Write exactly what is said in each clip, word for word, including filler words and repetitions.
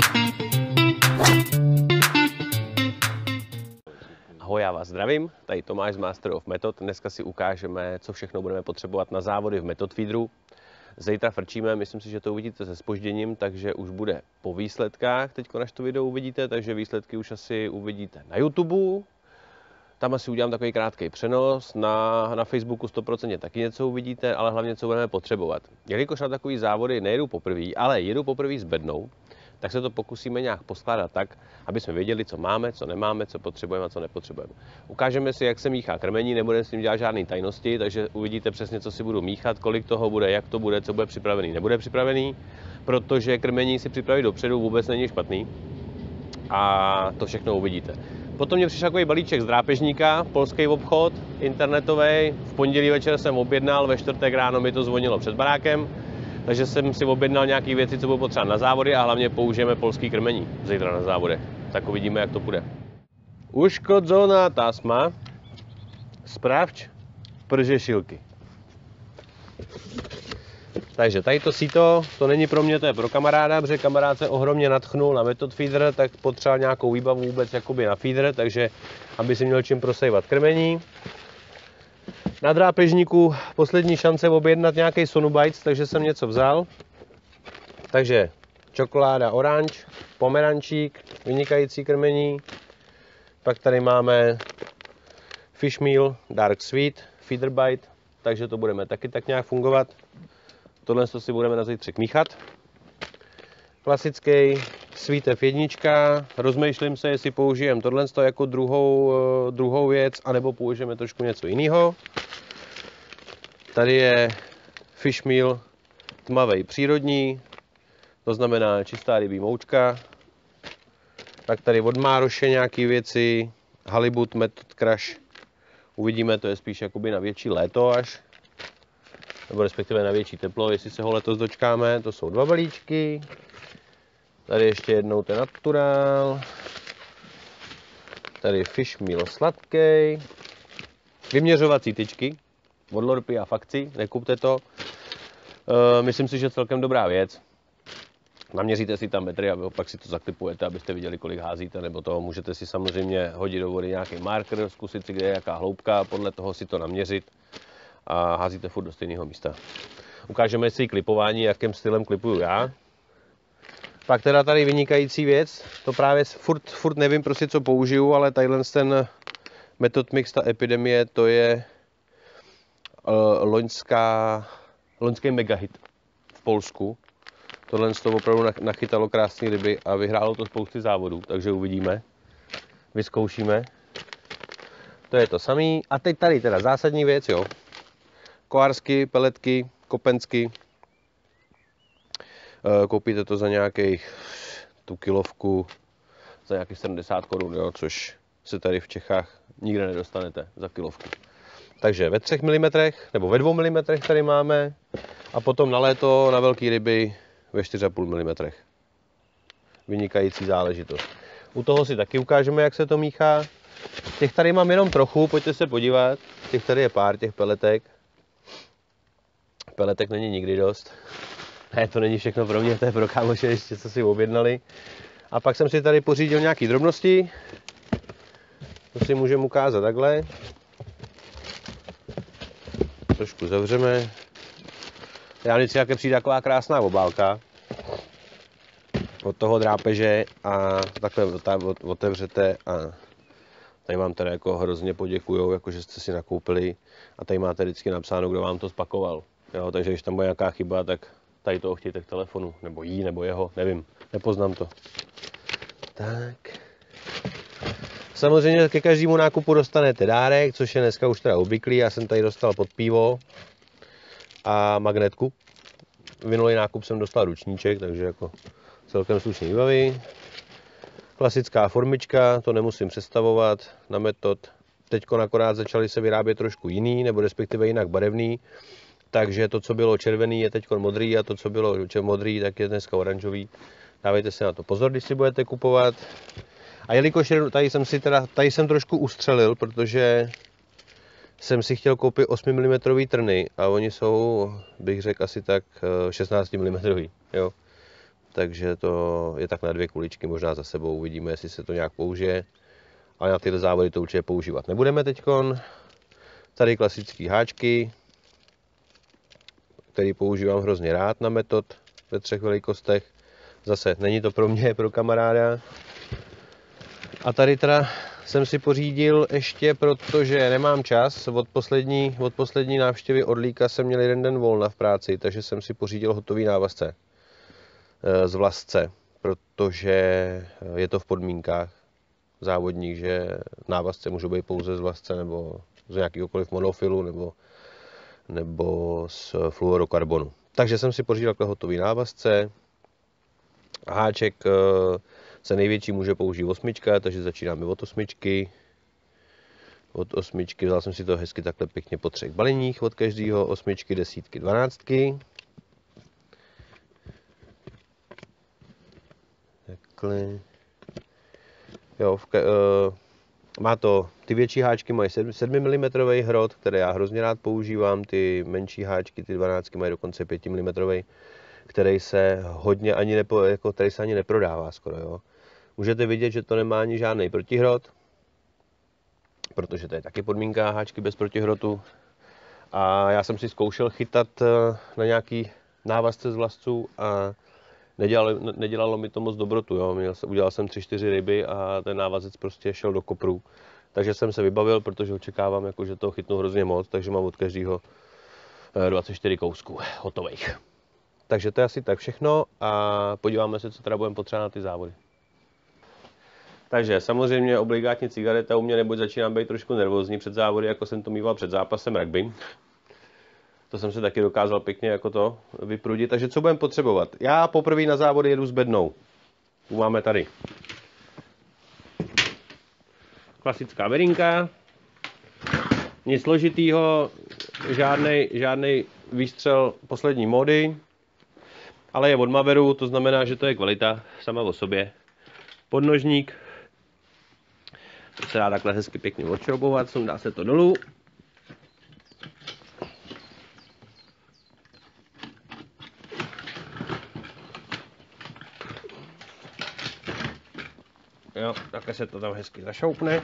Ahoj, já vás zdravím, tady Tomáš z Master of Method. Dneska si ukážeme, co všechno budeme potřebovat na závody v Method Feederu. Zítra frčíme, myslím si, že to uvidíte se zpožděním, takže už bude po výsledkách, teď až to video uvidíte, takže výsledky už asi uvidíte na YouTube. Tam asi udělám takový krátký přenos, na, na Facebooku sto procent taky něco uvidíte, ale hlavně co budeme potřebovat. Jelikož na takový závody nejedu poprvé, ale jedu poprvé s bednou, tak se to pokusíme nějak poskládat tak, aby jsme věděli, co máme, co nemáme, co potřebujeme a co nepotřebujeme. Ukážeme si, jak se míchá krmení, nebudeme s tím dělat žádné tajnosti, takže uvidíte přesně, co si budu míchat, kolik toho bude, jak to bude, co bude připravený, nebude připravený, protože krmení si připravit dopředu vůbec není špatný a to všechno uvidíte. Potom mě přišel takový balíček z drápežníka, polský obchod, internetový. V pondělí večer jsem objednal, ve čtvrtek ráno mi to zvonilo před barákem. Takže jsem si objednal nějaké věci, co budou potřeba na závody a hlavně použijeme polský krmení zítra na závodech. Tak uvidíme, jak to bude. Uškodzoná tasma. Sprawdź przesilki. Takže tady to síto, to není pro mě, to je pro kamaráda, protože kamarád se ohromně nadchnul na Method Feeder, tak potřeboval nějakou výbavu vůbec jakoby na feeder, takže aby si měl čím prosejvat krmení. Na drápežníku poslední šance objednat nějaký Sonubites, takže jsem něco vzal. Takže čokoláda oranž, pomerančík, vynikající krmení. Pak tady máme Fish Meal Dark Sweet, Feeder Bite, takže to budeme taky tak nějak fungovat. Tohle si budeme na zítřek míchat. Klasický Sweet F jedna, rozmýšlím se, jestli použijeme tohle jako druhou, druhou věc, anebo použijeme trošku něco jiného. Tady je Fish Meal tmavý přírodní, to znamená čistá rybí moučka. Tak tady od Mároše nějaké věci, Halibut Method Crush, uvidíme, to je spíš jakoby na větší léto až, nebo respektive na větší teplo, jestli se ho letos dočkáme. To jsou dva balíčky. Tady ještě jednou ten Natural. Tady Fish Meal sladký. Vyměřovací tyčky od Lorpy a Fakci, nekupte to. E, myslím si, že celkem dobrá věc. Naměříte si tam metry a pak si to zaklipujete, abyste viděli, kolik házíte, nebo to můžete si samozřejmě hodit do vody nějaký marker, zkusit si, kde je jaká hloubka, podle toho si to naměřit a házíte furt do stejného místa. Ukážeme si klipování, jakým stylem klipuju já. Pak teda tady vynikající věc, to právě furt, furt nevím prostě, co použiju, ale tadyhle ten Method Mix, ta epidemie, to je uh, loňská, loňský megahit v Polsku. Tohle z toho opravdu nachytalo krásné ryby a vyhrálo to spousty závodů, takže uvidíme, vyzkoušíme. To je to samý. A teď tady teda zásadní věc, jo. Koársky, peletky, kopensky. Koupíte to za nějakých, tu kilovku, za nějakých sedmdesát korun, jo, což se tady v Čechách nikde nedostanete za kilovku. Takže ve třech milimetrech, nebo ve dvou milimetrech tady máme. A potom na léto, na velké ryby, ve čtyři a půl milimetru. Vynikající záležitost. U toho si taky ukážeme, jak se to míchá. Těch tady mám jenom trochu, pojďte se podívat. Těch tady je pár, těch peletek. Peletek není nikdy dost. Ne, to není všechno pro mě, to je pro kámoše ještě, co si objednali. A pak jsem si tady pořídil nějaký drobnosti. To si můžeme ukázat takhle. Trošku zavřeme. Já vždycky, jak přijde taková krásná obálka od toho drápeže a takhle otevřete a tady vám teda jako hrozně poděkujou, jako že jste si nakoupili a tady máte vždycky napsáno, kdo vám to spakoval. Jo, takže když tam bude nějaká chyba, tak tady to chtějte k telefonu, nebo jí, nebo jeho, nevím, nepoznám to. Tak. Samozřejmě ke každému nákupu dostanete dárek, což je dneska už teda obvyklý. Já jsem tady dostal pod pivo a magnetku. Minulý nákup jsem dostal ručníček, takže jako celkem slušný výbavy. Klasická formička, to nemusím představovat na Method. Teď akorát začaly se vyrábět trošku jiný, nebo respektive jinak barevný. Takže to, co bylo červený, je teď modrý a to, co bylo modrý, tak je dneska oranžový. Dávejte si na to pozor, když si budete kupovat. A jelikož tady jsem si teda, tady jsem trošku ustřelil, protože jsem si chtěl koupit osm milimetrů trny a oni jsou, bych řekl, asi tak šestnáct milimetrů. Jo. takže to je tak na dvě kuličky, možná za sebou, uvidíme, jestli se to nějak použije. Ale na tyhle závody to určitě používat nebudeme teďkon. Tady klasický háčky, který používám hrozně rád na metod ve třech velikostech. Zase není to pro mě, pro kamaráda. A tady teda jsem si pořídil ještě, protože nemám čas, od poslední, od poslední návštěvy Orlíka jsem měl jeden den volna v práci, takže jsem si pořídil hotový návazce z Vlasce, protože je to v podmínkách závodních, že návazce můžou být pouze z Vlasce nebo z nějakýhokoliv monofilu nebo, nebo z fluorokarbonu. Takže jsem si pořídil takhle hotový návazce. Háček se největší může použít osmička, takže začínáme od osmičky. Od osmičky vzal jsem si to hezky takhle pěkně po třech baleních od každého, osmičky, desítky, dvanáctky. Takhle. Jo, v, uh, má to, ty větší háčky mají sedm milimetrů hrot, které já hrozně rád používám, ty menší háčky, ty dvanáctky mají dokonce pět milimetrů, který se hodně ani nepo, jako, který se ani neprodává skoro, jo. Můžete vidět, že to nemá ani žádný protihrot, protože to je taky podmínka háčky bez protihrotu. A já jsem si zkoušel chytat na nějaký návazce z vlasců a nedělalo, nedělalo mi to moc dobrotu. Jo. Měl, udělal jsem tři čtyři ryby a ten návazec prostě šel do kopru. Takže jsem se vybavil, protože očekávám, jako, že to chytnu hrozně moc, takže mám od každého dvacet čtyři kousků hotových. Takže to je asi tak všechno a podíváme se, co teda budeme potřebovat na ty závody. Takže samozřejmě obligátní cigareta u mě, neboť začínám být trošku nervózní před závody, jako jsem to mýval před zápasem rugby. To jsem se taky dokázal pěkně jako to vyprudit. Takže co budeme potřebovat? Já poprvé na závody jedu s bednou. Tu máme tady. Klasická bedinka. Nic složitýho, žádnej, žádnej výstřel poslední módy. Ale je od Maveru, to znamená, že to je kvalita sama o sobě. Podnožník. To se dá takhle hezky pěkně odšroubovat, dá se to dolů. Jo, takhle se to tam hezky zašoupne.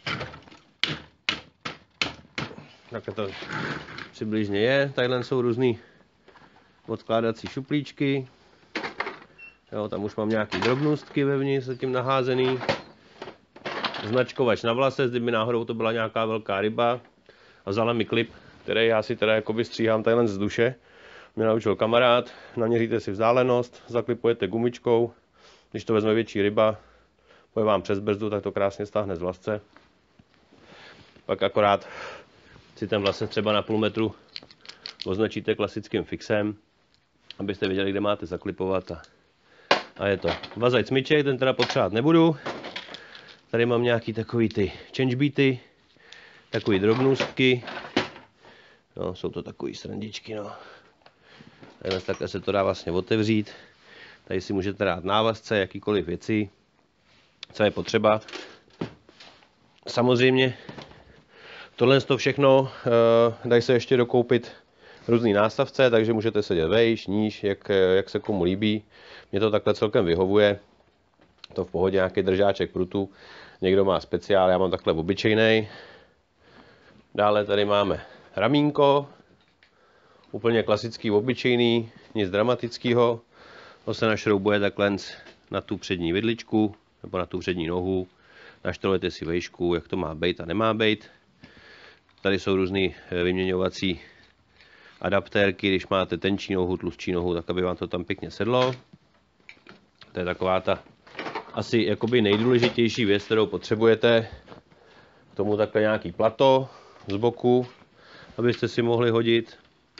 Takhle to přibližně je. Tadyhle jsou různý odkládací šuplíčky. Jo, tam už mám nějaký drobnostky vevnitř zatím naházený. Značkovač na vlase, kdyby náhodou to byla nějaká velká ryba. A vzala mi klip, který já si teda jakoby stříhám tadyhle z duše. Mě naučil kamarád, naměříte si vzdálenost, zaklipujete gumičkou. Když to vezme větší ryba, pojde vám přes brzdu, tak to krásně stáhne z vlasce. Pak akorát si ten vlasec třeba na půl metru označíte klasickým fixem, abyste věděli, kde máte zaklipovat. A, a je to. Vazaj smyček, ten teda potřebovat nebudu. Tady mám nějaký takový ty change beaty, takový drobnůstky. No, jsou to takový srandičky, no. Tady takhle se to dá vlastně otevřít. Tady si můžete dát návazce, jakýkoliv věci, co je potřeba. Samozřejmě tohle to všechno e, dají se ještě dokoupit různý nástavce, takže můžete sedět vejš, níž, jak, jak se komu líbí. Mně to takhle celkem vyhovuje. To v pohodě, nějaký držáček prutu. Někdo má speciál, já mám takhle obyčejnej. Dále tady máme ramínko. Úplně klasický, obyčejný, nic dramatického. To se našroubuje takhle na tu přední vidličku nebo na tu přední nohu. Naštrolujete si vejšku, jak to má být a nemá být. Tady jsou různý vyměňovací adaptérky, když máte tenčí nohu, tlustší nohu, tak aby vám to tam pěkně sedlo. To je taková ta asi jakoby nejdůležitější věc, kterou potřebujete. K tomu takhle nějaký plato z boku, abyste si mohli hodit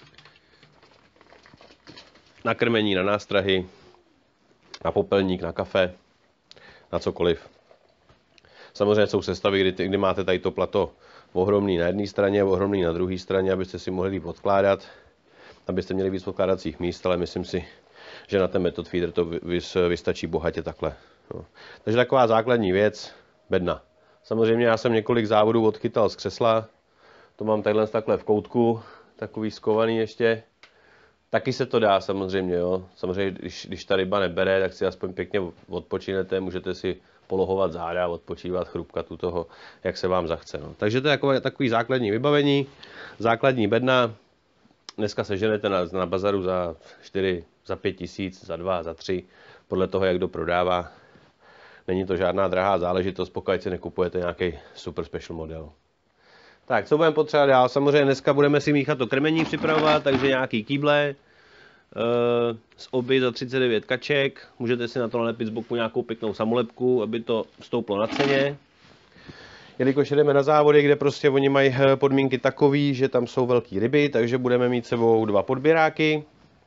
na krmení, na nástrahy, na popelník, na kafe, na cokoliv. Samozřejmě jsou sestavy, kdy, kdy máte tady to plato ohromný na jedné straně, ohromný na druhé straně, abyste si mohli líp odkládat, abyste měli víc odkládacích míst, ale myslím si, že na ten method feeder to vystačí bohatě takhle. No. Takže taková základní věc, bedna. Samozřejmě já jsem několik závodů odchytal z křesla, to mám takhle takhle v koutku, takový skovaný ještě. Taky se to dá samozřejmě, jo. Samozřejmě, když, když ta ryba nebere, tak si aspoň pěkně odpočinete, můžete si polohovat záda, odpočívat, chrupkat u toho, jak se vám zachce. No. Takže to je takové, takový základní vybavení, základní bedna. Dneska seženete na, na bazaru za čtyři, za pět tisíc, za dva, za tři, podle toho, jak kdo prodává. Není to žádná drahá záležitost, pokud si nekupujete nějaký super special model. Tak, co budeme potřebovat dál? Samozřejmě dneska budeme si míchat to krmení připravovat, takže nějaký kýble z oby za třicet devět kaček. Můžete si na to nalepit z boku nějakou pěknou samolepku, aby to stouplo na ceně. Jelikož jdeme na závody, kde prostě oni mají podmínky takový, že tam jsou velké ryby, takže budeme mít sebou dva podběráky.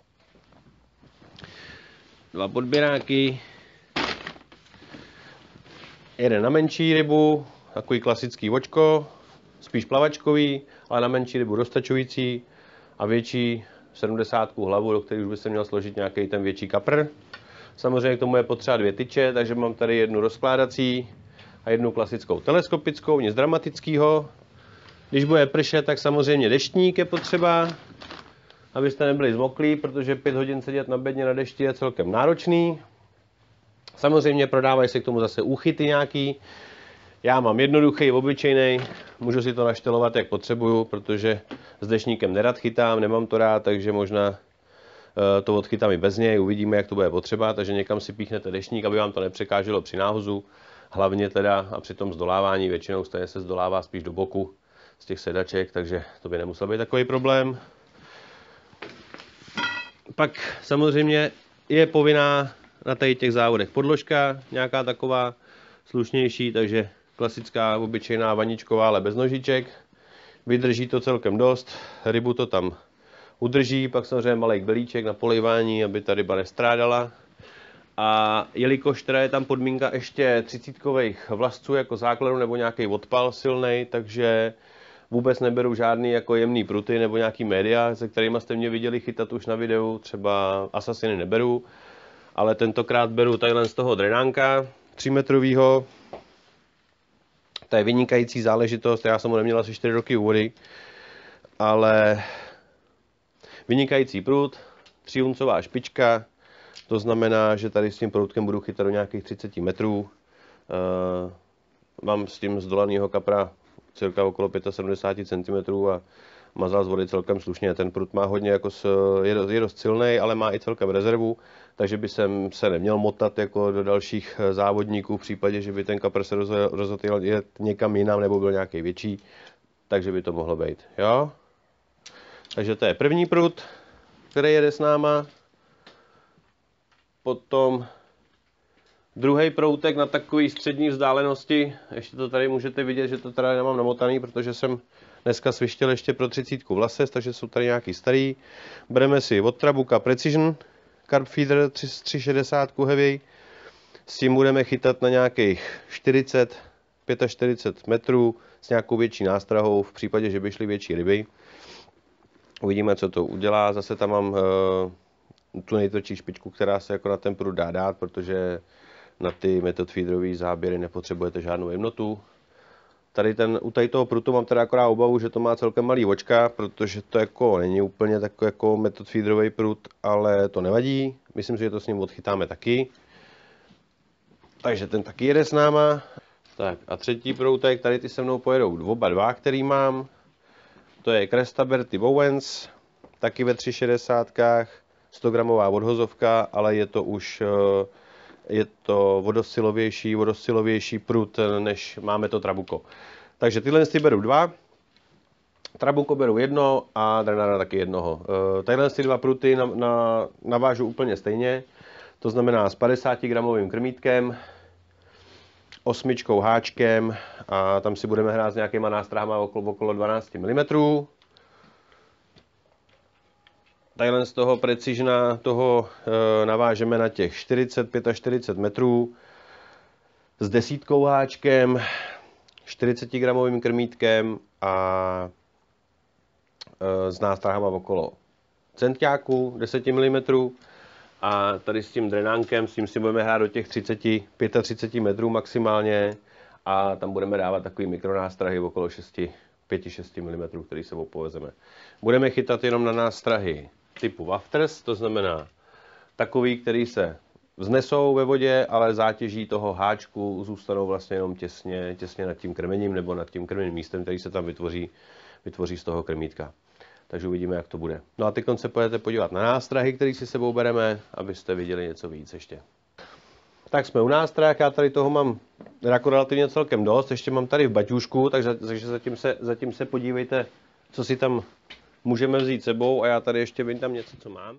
Dva podběráky. Jeden na menší rybu, takový klasický vočko, spíš plavačkový, ale na menší rybu dostačující, a větší sedmdesátku hlavu, do které už by se měl složit nějaký ten větší kapr. Samozřejmě k tomu je potřeba dvě tyče, takže mám tady jednu rozkládací a jednu klasickou teleskopickou, nic dramatického. Když bude pršet, tak samozřejmě deštník je potřeba, abyste nebyli zmoklí, protože pět hodin sedět na bedně na dešti je celkem náročný. Samozřejmě prodávají se k tomu zase úchyty nějaký. Já mám jednoduchý, obyčejný, můžu si to naštelovat, jak potřebuju, protože s deštníkem nerad chytám, nemám to rád, takže možná to odchytám i bez něj, uvidíme, jak to bude potřeba, takže někam si píchnete deštník, aby vám to nepřekáželo při náhozu, hlavně teda a při tom zdolávání, většinou stejně se zdolává spíš do boku z těch sedaček, takže to by nemusel být takový problém. Pak samozřejmě je povinná na tady těch závodech podložka, nějaká taková slušnější, takže klasická obyčejná vaničková, ale bez nožiček. Vydrží to celkem dost, rybu to tam udrží, pak samozřejmě malý belíček na polejvání, aby ta ryba nestrádala. A jelikož teda je tam podmínka ještě třicítkových vlasců jako základu nebo nějaký odpal silnej, takže vůbec neberu žádný jako jemný pruty nebo nějaký média, se kterými jste mě viděli chytat už na videu, třeba asasiny neberu, ale tentokrát beru tadyhle z toho drenánka třímetrovýho. To je vynikající záležitost, já jsem ho neměl asi čtyři roky u vody, ale vynikající prut, tříuncová špička, to znamená, že tady s tím proutkem budu chytat do nějakých třicet metrů. Uh, mám s tím zdolanýho kapra cirka okolo sedmdesát pět centimetrů a mazal z vody celkem slušně. Ten prut má hodně, jako s, je, je dost silný, ale má i celkem rezervu, takže by jsem se neměl motat jako do dalších závodníků v případě, že by ten kapr se rozhodl jet někam jinam nebo byl nějaký větší, takže by to mohlo být. Jo? Takže to je první prut, který jede s náma. Potom druhý proutek na takové střední vzdálenosti, ještě to tady můžete vidět, že to teda nemám namotaný, protože jsem dneska svištěl ještě pro třicítku vlases, takže jsou tady nějaký starý. Bereme si od Trabuka Precision Carp Feeder tři šedesát heavy, s tím budeme chytat na nějakých čtyřicet, čtyřicet pět metrů s nějakou větší nástrahou, v případě, že by šly větší ryby. Uvidíme, co to udělá, zase tam mám uh, tu nejtvrdší špičku, která se jako na ten prut dá dát, protože na ty method feederové záběry nepotřebujete žádnou jemnotu. Tady ten, u tady toho prutu mám teda akorát obavu, že to má celkem malý očka, protože to jako není úplně takový jako method feederový prut, ale to nevadí. Myslím si, že to s ním odchytáme taky. Takže ten taky jede s náma. Tak a třetí proutek, tady ty se mnou pojedou oba dva, který mám. To je Cresta Berty Bowens, taky ve tři šedesátkách, sto gramová odhozovka, ale je to už je to vodosilovější, vodosilovější prut, než máme to Trabuco. Takže tyhle ty beru dva, Trabuco beru jedno a Drenana taky jednoho. Tyhle ty dva pruty na, na, navážu úplně stejně, to znamená s padesátigramovým krmítkem, osmičkou háčkem a tam si budeme hrát s nějakýma nástrahama okolo, okolo dvanáct milimetrů. Tadyhle z toho Precisiona toho e, navážeme na těch čtyřicet, čtyřicet pět metrů s desítkou háčkem, čtyřicetigramovým krmítkem a e, s nástrahama okolo centiáku deset milimetrů. A tady s tím drenánkem, s tím si budeme hrát do těch třicet, třicet pět metrů maximálně a tam budeme dávat takový mikronástrahy okolo šest, pět šest milimetrů, který se opovezeme. Budeme chytat jenom na nástrahy typu wafters, to znamená takový, který se vznesou ve vodě, ale zátěží toho háčku zůstanou vlastně jenom těsně, těsně nad tím krmením nebo nad tím krmným místem, který se tam vytvoří, vytvoří z toho krmítka. Takže uvidíme, jak to bude. No a teď se pojďte podívat na nástrahy, který si sebou bereme, abyste viděli něco víc ještě. Tak jsme u nástrah, já tady toho mám jako relativně celkem dost, ještě mám tady v baťůžku, takže, takže zatím, se, zatím se podívejte, co si tam můžeme vzít sebou a já tady ještě vyndám něco, co mám.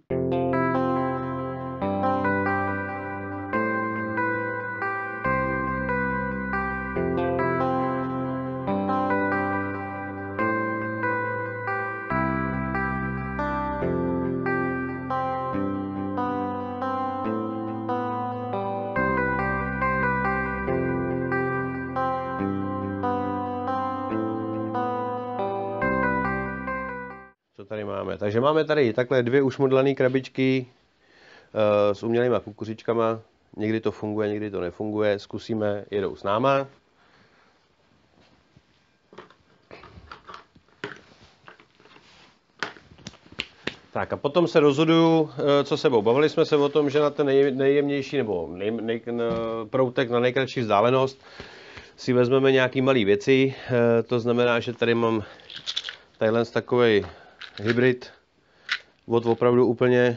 Tady máme. Takže máme tady takhle dvě už modlané krabičky uh, s umělýma kukuřičkama. Někdy to funguje, někdy to nefunguje. Zkusíme, jedou s náma. Tak a potom se rozhoduju, uh, co sebou. Bavili jsme se o tom, že na ten nej, nejjemnější nebo nej, nej, na, proutek na nejkratší vzdálenost si vezmeme nějaký malý věci. Uh, to znamená, že tady mám tadyhle takový hybrid od opravdu úplně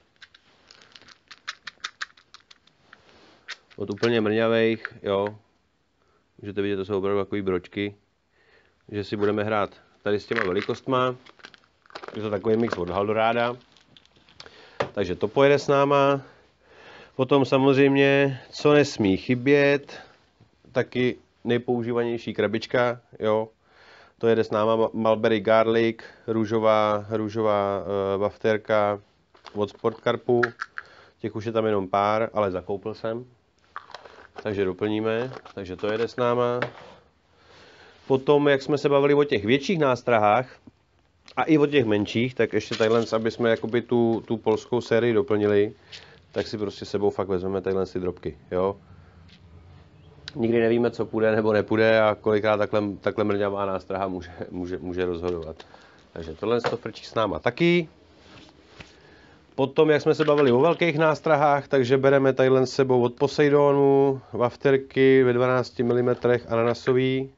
od úplně mrňavejch, jo. Můžete vidět, to jsou opravdu takový bročky, že si budeme hrát tady s těma velikostma. Je to takový mix od Haldoráda. Takže to pojede s náma. Potom samozřejmě, co nesmí chybět, taky nejpoužívanější krabička, jo. To jede s náma Mulberry Garlic, růžová, růžová uh, wafterka od Sportcarpu. Těch už je tam jenom pár, ale zakoupil jsem. Takže doplníme. Takže to jede s náma. Potom, jak jsme se bavili o těch větších nástrahách a i o těch menších, tak ještě tadyhle, aby jsme jakoby tu, tu polskou sérii doplnili, tak si prostě sebou fakt vezmeme tadyhle ty drobky. Jo? Nikdy nevíme, co půjde nebo nepůjde a kolikrát takhle, takhle mrňavá nástraha může, může, může rozhodovat. Takže tohle to frčí s náma taky. Potom, jak jsme se bavili o velkých nástrahách, takže bereme tadyhle s sebou od Poseidonu wafterky ve dvanácti milimetrech ananasový.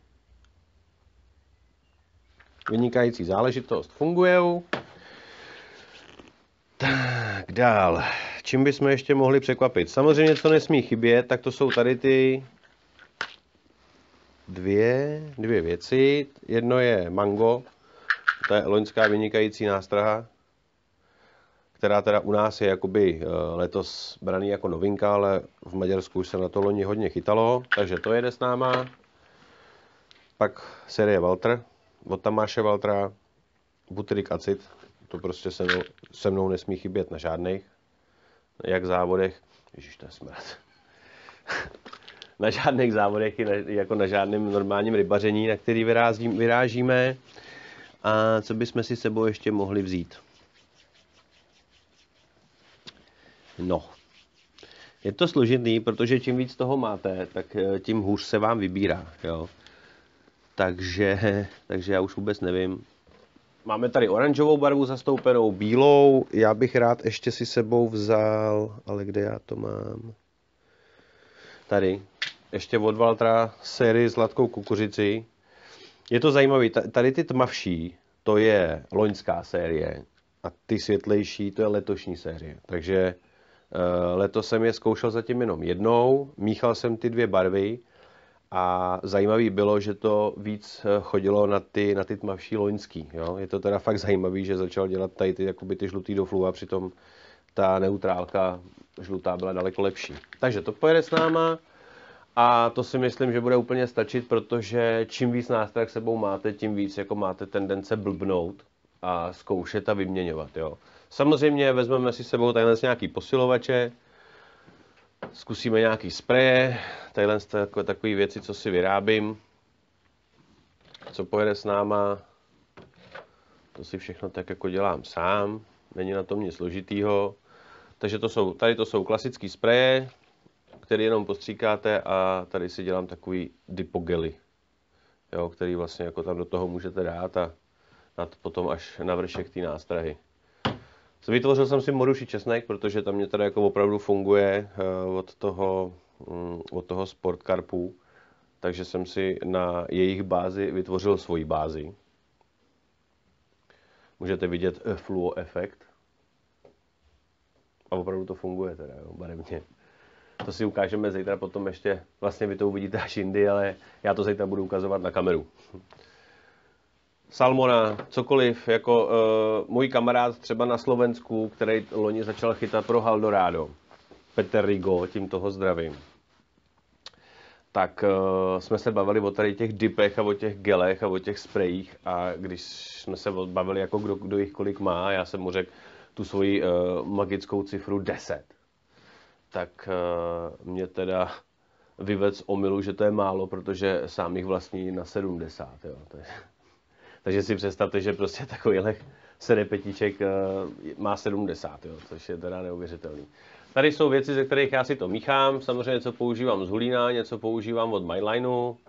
Vynikající záležitost, fungujou. Tak dál. Čím bychom ještě mohli překvapit? Samozřejmě, co nesmí chybět, tak to jsou tady ty Dvě, dvě věci. Jedno je mango, to je loňská vynikající nástraha, která teda u nás je jakoby letos braný jako novinka, ale v Maďarsku už se na to loni hodně chytalo, takže to jede s náma. Pak série Walter, od Tamáše Waltera, butyrik acid, to prostě se mnou, se mnou nesmí chybět na žádných, jak závodech, ježiš, to je smrad. Na žádných závodech, jako na žádném normálním rybaření, na který vyrážím, vyrážíme. A co bychom si sebou ještě mohli vzít? No, je to složitý, protože čím víc toho máte, tak tím hůř se vám vybírá. Jo? Takže, takže já už vůbec nevím. Máme tady oranžovou barvu zastoupenou, bílou. Já bych rád ještě si sebou vzal, ale kde já to mám? Tady. Ještě od Waltera sérii s hladkou kukuřicí. Je to zajímavé, tady ty tmavší, to je loňská série a ty světlejší, to je letošní série. Takže uh, letos jsem je zkoušel zatím jenom jednou, míchal jsem ty dvě barvy a zajímavé bylo, že to víc chodilo na ty, na ty tmavší loňský. Jo? Je to teda fakt zajímavé, že začal dělat tady ty, jakoby ty žlutý do flu a přitom ta neutrálka žlutá byla daleko lepší. Takže to pojede s náma. A to si myslím, že bude úplně stačit, protože čím víc nástrah sebou máte, tím víc jako máte tendence blbnout a zkoušet a vyměňovat. Jo. Samozřejmě vezmeme si sebou tadyhle nějaký posilovače, zkusíme nějaký spreje, tadyhle takové věci, co si vyrábím, co pojede s náma, to si všechno tak jako dělám sám, není na tom nic složitýho. Takže to jsou, tady to jsou klasické spreje, který jenom postříkáte a tady si dělám takový dipogely, jo, který vlastně jako tam do toho můžete dát a na to potom až na vršek té nástrahy. Vytvořil jsem si moruši česnek, protože tam mě teda jako opravdu funguje od toho, od toho Sport Carpu. Takže jsem si na jejich bázi vytvořil svoji bázi. Můžete vidět fluo efekt. A opravdu to funguje teda, jo, barevně. To si ukážeme zítra potom ještě, vlastně vy to uvidíte až jindy, ale já to zítra budu ukazovat na kameru. Salmona, cokoliv, jako uh, můj kamarád třeba na Slovensku, který loni začal chytat pro Haldorado, Petr Rigo, tím toho zdravím. Tak uh, jsme se bavili o tady těch dipech a o těch gelech a o těch sprejích a když jsme se bavili, jako kdo, kdo jich kolik má, já jsem mu řekl tu svoji uh, magickou cifru deset. Tak uh, mě teda vyvedl z omylu, že to je málo, protože sám jich vlastní na sedmdesát. Jo. Takže si představte, že prostě takovýhle sedepetíček uh, má sedmdesát, jo, což je teda neuvěřitelný. Tady jsou věci, ze kterých já si to míchám. Samozřejmě něco používám z Hulína, něco používám od MyLineu. Uh,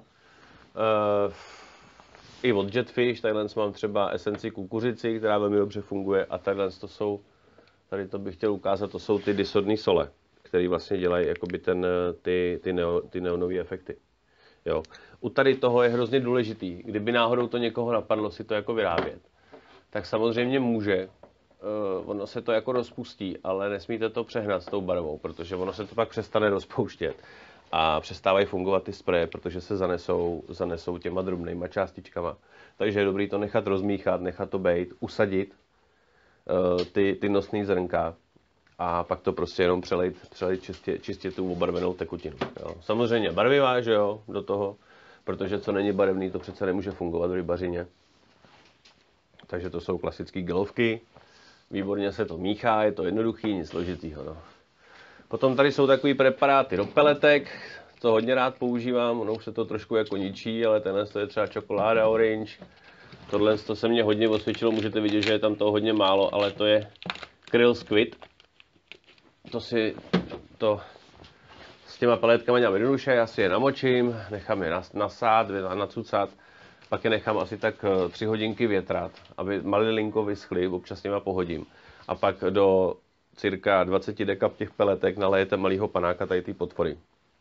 I od Jetfish, tadyhle mám třeba esenci kukuřici, která velmi dobře funguje. A tadyhle to jsou, tady to bych chtěl ukázat, to jsou ty disodné sole, které vlastně dělají jakoby ten, ty, ty, neo, ty neonové efekty. Jo. U tady toho je hrozně důležitý, kdyby náhodou to někoho napadlo si to jako vyrábět, tak samozřejmě může. Uh, ono se to jako rozpustí, ale nesmíte to přehnat s tou barvou, protože ono se to pak přestane rozpouštět a přestávají fungovat ty spreje, protože se zanesou, zanesou těma drobnýma částičkama. Takže je dobrý to nechat rozmíchat, nechat to bejt, usadit uh, ty, ty nosné zrnka a pak to prostě jenom přelejt, přelejt čistě, čistě tu obarvenou tekutinu. Jo. Samozřejmě barvivá, že jo, do toho, protože co není barevný, to přece nemůže fungovat v rybařině. Takže to jsou klasické gelovky. Výborně se to míchá, je to jednoduchý, nic složitýho. No. Potom tady jsou takový preparáty do peletek, to hodně rád používám, ono už se to trošku jako ničí, ale tenhle to je třeba čokoláda orange. Tohle to se mě hodně osvědčilo, můžete vidět, že je tam toho hodně málo, ale to je Krill Squid. To si to s těma peletkama dělám jednoduše, já si je namočím, nechám je nasát, nacucat. Pak je nechám asi tak tři hodinky větrat, aby malilinko vyschly, občas s nima pohodím. A pak do cirka dvacet dekap těch peletek nalejete malýho panáka, tady ty potvory.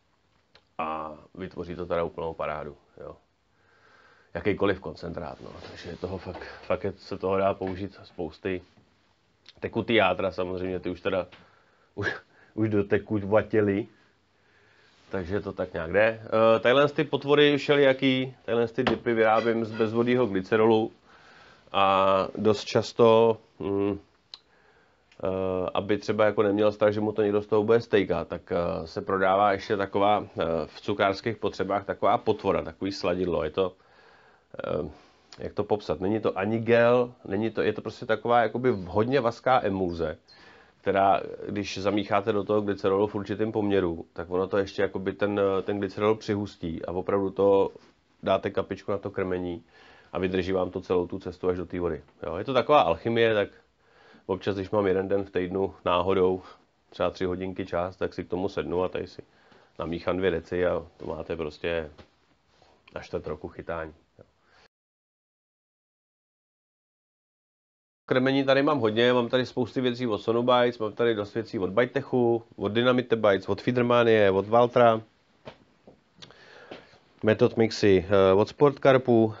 A vytvoří to teda úplnou parádu. Jo. Jakýkoliv koncentrát, no. Takže je toho fakt, fakt je, se toho dá použít spousty. Tekutý játra samozřejmě, ty už teda už, už do tekuť vatěly. Takže to tak nějak jde. Uh, Tadyhle ty potvory všelijaký, tadyhle ty dipy vyrábím z bezvodního glycerolu a dost často, mm, uh, aby třeba jako neměl strach, že mu to někdo z toho bude stejkat, tak uh, se prodává ještě taková uh, v cukrářských potřebách taková potvora, takový sladidlo. Je to, uh, jak to popsat, není to ani gel, není to, je to prostě taková jakoby hodně vazká emulze, která, když zamícháte do toho glycerolu v určitém poměru, tak ono to ještě jakoby ten, ten glycerol přihustí a opravdu to dáte kapičku na to krmení a vydrží vám to celou tu cestu až do té vody. Jo, je to taková alchymie, tak občas, když mám jeden den v týdnu náhodou, třeba tři hodinky čas, tak si k tomu sednu a tady si namíchám dvě deci a to máte prostě až to trochu chytání. Krmení tady mám hodně, mám tady spousty věcí od Sonobites, mám tady dost věcí od Bitechu, od Dynamite Bites, od Feedermanie, od Valtra, Method Mixy, od Sport Carpu,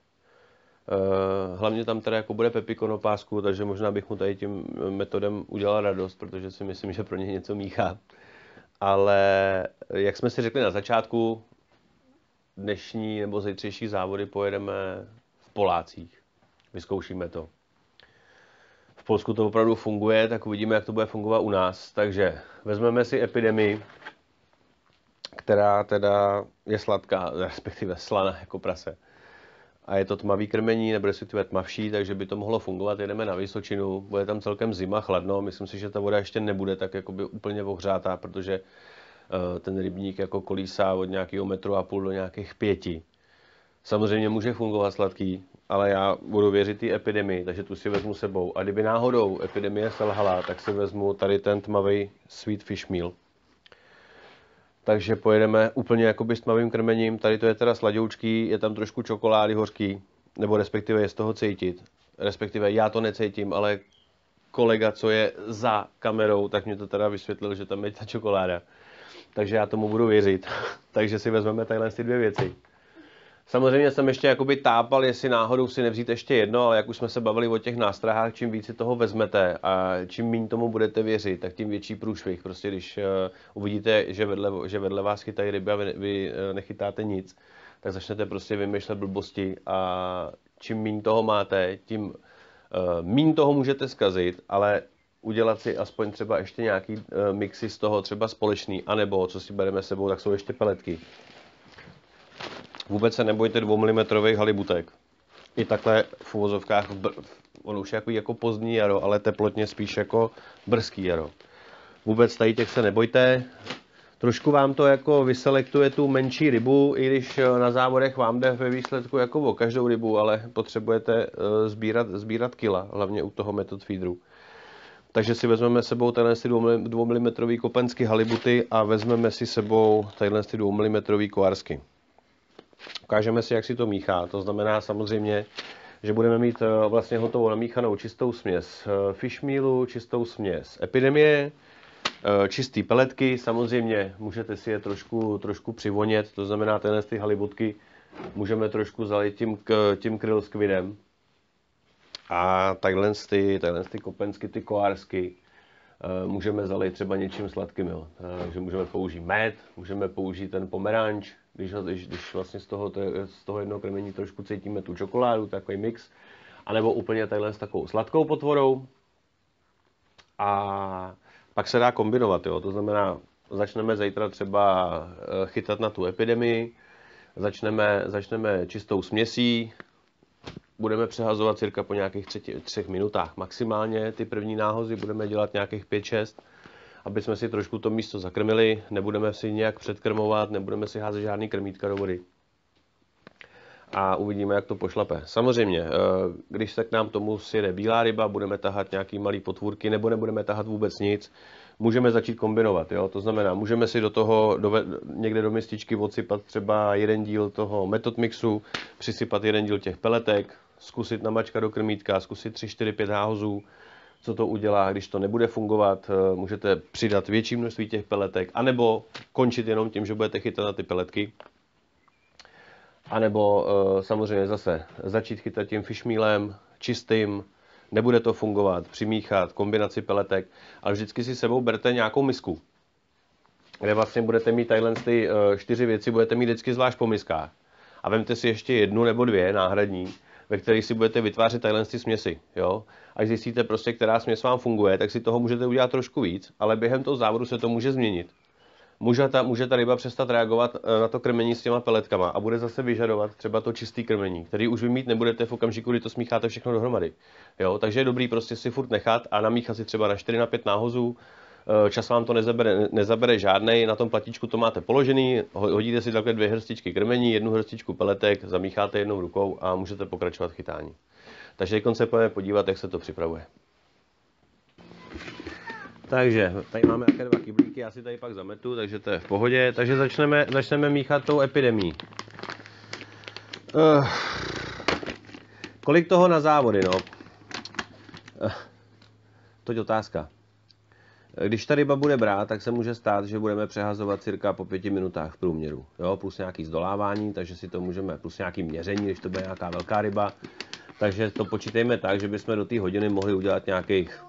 hlavně tam teda jako bude Pepi Konopásku, takže možná bych mu tady tím metodem udělal radost, protože si myslím, že pro ně něco míchá. Ale jak jsme si řekli na začátku, dnešní nebo zítřejší závody pojedeme v Polácích, vyzkoušíme to. V Polsku to opravdu funguje, tak uvidíme, jak to bude fungovat u nás. Takže vezmeme si epidemii, která teda je sladká, respektive slaná jako prase. A je to tmavý krmení, nebo respektive tmavší, takže by to mohlo fungovat. Jedeme na Vysočinu, bude tam celkem zima, chladno. Myslím si, že ta voda ještě nebude tak jakoby úplně ohřátá, protože uh, ten rybník jako kolísá od nějakého metru a půl do nějakých pěti. Samozřejmě může fungovat sladký, ale já budu věřit té epidemii, takže tu si vezmu sebou. A kdyby náhodou epidemie selhala, tak si vezmu tady ten tmavý Sweet Fish Meal. Takže pojedeme úplně jakoby s tmavým krmením. Tady to je teda sladoučký, je tam trošku čokolády hořký, nebo respektive je z toho cítit. Respektive já to necítím, ale kolega, co je za kamerou, tak mě to teda vysvětlil, že tam je ta čokoláda. Takže já tomu budu věřit. Takže si vezmeme tadyhle ty dvě věci. Samozřejmě jsem ještě jakoby tápal, jestli náhodou si nevzít ještě jedno, ale jak už jsme se bavili o těch nástrahách, čím víc si toho vezmete a čím méně tomu budete věřit, tak tím větší průšvih. Prostě když uh, uvidíte, že vedle, že vedle vás chytají ryby a vy, vy uh, nechytáte nic, tak začnete prostě vymýšlet blbosti a čím méně toho máte, tím uh, méně toho můžete zkazit, ale udělat si aspoň třeba ještě nějaký uh, mixy z toho třeba společný, anebo co si bereme s sebou, tak jsou ještě peletky. Vůbec se nebojte dvoumilimetrových halibutek. I takhle v uvozovkách, ono už je jako, jako pozdní jaro, ale teplotně spíš jako brzký jaro. Vůbec tady těch se nebojte. Trošku vám to jako vyselektuje tu menší rybu, i když na závodech vám jde ve výsledku jako o každou rybu, ale potřebujete sbírat, sbírat kila, hlavně u toho method feederu. Takže si vezmeme sebou tenhle dvoumilimetrový kopenský halibuty a vezmeme si sebou tenhle dvoumilimetrový koarsky. Ukážeme si, jak si to míchá. To znamená samozřejmě, že budeme mít vlastně hotovou namíchanou čistou směs fishmealu, čistou směs epidemie, čistý peletky. Samozřejmě můžete si je trošku, trošku přivonět, to znamená tenhle ty halibutky můžeme trošku zalit tím, tím krill squidem. A takhle ty, takhle ty kopensky, ty koársky můžeme zalit třeba něčím sladkým. Jo. Takže můžeme použít med, můžeme použít ten pomeranč, když, když, když vlastně z toho, z toho jednoho krmení trošku cítíme tu čokoládu, takový mix, anebo úplně takhle s takovou sladkou potvorou. A pak se dá kombinovat, jo. To znamená, začneme zítra třeba chytat na tu epidemii, začneme, začneme čistou směsí, budeme přehazovat cirka po nějakých třetí, třech minutách maximálně. Ty první náhozy budeme dělat nějakých pět šest, aby jsme si trošku to místo zakrmili, nebudeme si nějak předkrmovat, nebudeme si házet žádný krmítka do vody. A uvidíme, jak to pošlape. Samozřejmě, když se k nám tomu sjede bílá ryba, budeme tahat nějaký malý potvůrky, nebo nebudeme tahat vůbec nic, můžeme začít kombinovat. Jo? To znamená, můžeme si do toho do, někde do mističky odsypat třeba jeden díl toho method mixu, přisypat jeden díl těch peletek, zkusit namačkat do krmítka, zkusit tři, čtyři, pět náhozů, co to udělá. Když to nebude fungovat, můžete přidat větší množství těch peletek, anebo končit jenom tím, že budete chytat na ty peletky. A nebo e, samozřejmě zase začít chytat tím fishmealem, čistým, nebude to fungovat, přimíchat, kombinaci peletek, ale vždycky si sebou berte nějakou misku, kde vlastně budete mít tadyhle ty e, čtyři věci, budete mít vždycky zvlášť po miskách. A vemte si ještě jednu nebo dvě náhradní, ve kterých si budete vytvářet tadyhle ty směsi. Jo? Až zjistíte prostě, která směs vám funguje, tak si toho můžete udělat trošku víc, ale během toho závodu se to může změnit. Může ta, může ta ryba přestat reagovat na to krmení s těma peletkama a bude zase vyžadovat třeba to čistý krmení, který už vy mít nebudete v okamžiku, kdy to smícháte všechno dohromady. Jo? Takže je dobrý prostě si furt nechat a namíchat si třeba na čtyři na pět náhozů. Čas vám to nezabere, nezabere žádnej, na tom platíčku to máte položený, hodíte si takhle dvě hrstičky krmení, jednu hrstičku peletek, zamícháte jednou rukou a můžete pokračovat chytání. Takže teď se pojďme podívat, jak se to připravuje. Takže tady máme také dva kyblíky, já si tady pak zametu, takže to je v pohodě. Takže začneme, začneme míchat tou epidemii. Uh, kolik toho na závody, no? Uh, toť otázka. Když ta ryba bude brát, tak se může stát, že budeme přehazovat cirka po pěti minutách v průměru. Jo? Plus nějaký zdolávání, takže si to můžeme, plus nějaký měření, když to bude nějaká velká ryba. Takže to počítejme tak, že bychom do té hodiny mohli udělat nějakých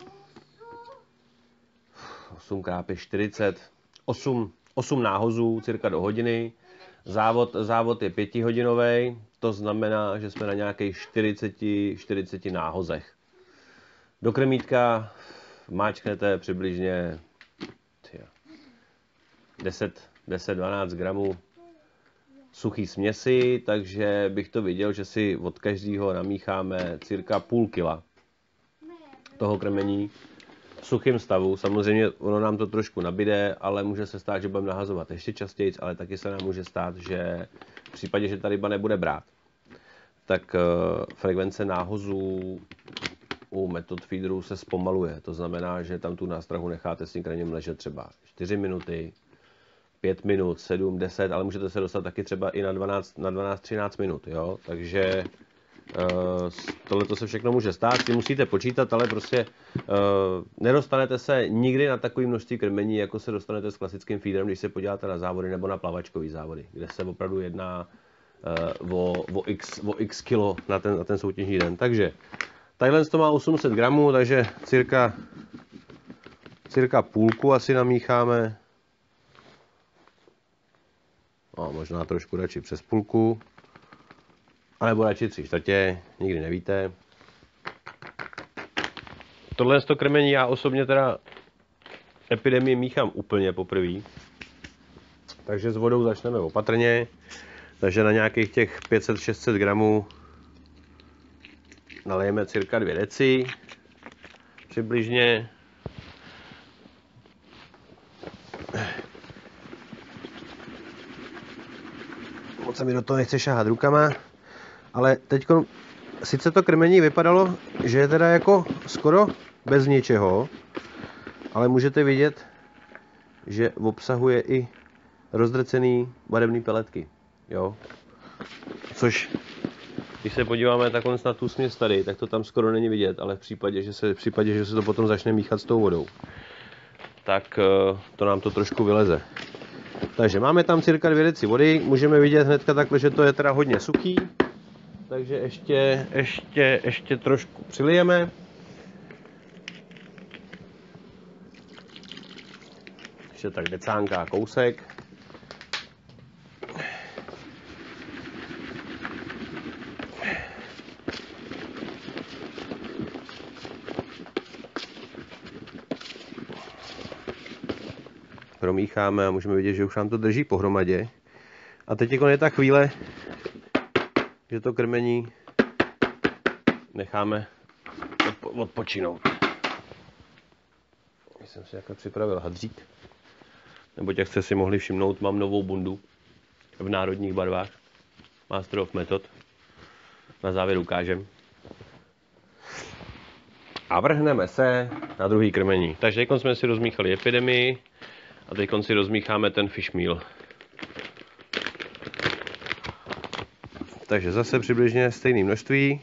osm krát čtyřicet, osm, osm náhozů cirka do hodiny. Závod, závod je pětihodinový, to znamená, že jsme na nějakých čtyřiceti, čtyřiceti náhozech. Do krmítka máčknete přibližně deset až dvanáct gramů suchý směsi, takže bych to viděl, že si od každého namícháme cirka půl kila toho krmení v suchém stavu. Samozřejmě ono nám to trošku nabide, ale může se stát, že budeme nahazovat ještě častěji, ale taky se nám může stát, že v případě, že ta ryba nebude brát, tak frekvence náhozů u method feederů se zpomaluje. To znamená, že tam tu nástrahu necháte s tím kraněm ležet třeba čtyři minuty, pět minut, sedm, deset, ale můžete se dostat taky třeba i na dvanáct, na dvanáct třináct minut. Jo? Takže Tohle to se všechno může stát, si musíte počítat, ale prostě uh, nedostanete se nikdy na takové množství krmení, jako se dostanete s klasickým feederem, když se podíváte na závody nebo na plavačkový závody, kde se opravdu jedná uh, o, o, x, o x kilo na ten, na ten soutěžní den. Takže tadyhle to má osm set gramů, takže cirka, cirka půlku asi namícháme. No, možná trošku radši přes půlku. A nebo radši tři čtvrtě, nikdy nevíte. Tohle to krmení já osobně teda epidemii míchám úplně poprvé. Takže s vodou začneme opatrně. Takže na nějakých těch pět set šest set gramů nalejeme cirka dvě deci. Přibližně. Moc se mi do toho nechce šáhat rukama. Ale teď sice to krmení vypadalo, že je teda jako skoro bez ničeho, ale můžete vidět, že obsahuje i rozdrcený barevný peletky. Jo? Což, když se podíváme takhle na tu směs tady, tak to tam skoro není vidět, ale v případě, že se, v případě, že se to potom začne míchat s tou vodou, tak to nám to trošku vyleze. Takže máme tam cirka dvě deci vody, můžeme vidět hnedka takhle, že to je teda hodně suchý. Takže ještě, ještě, ještě trošku přilijeme. Ještě tak decánka kousek. Promícháme a můžeme vidět, že už nám to drží pohromadě. A teď je ta chvíle, že to krmení necháme odpočinout. Já jsem si jako připravil hadřík, nebo jak jste si mohli všimnout, mám novou bundu v národních barvách Master of Method. Na závěr ukážem. A vrhneme se na druhý krmení. Takže teď jsme si rozmíchali epidemii a teď si rozmícháme ten fish meal. Takže zase přibližně stejné množství.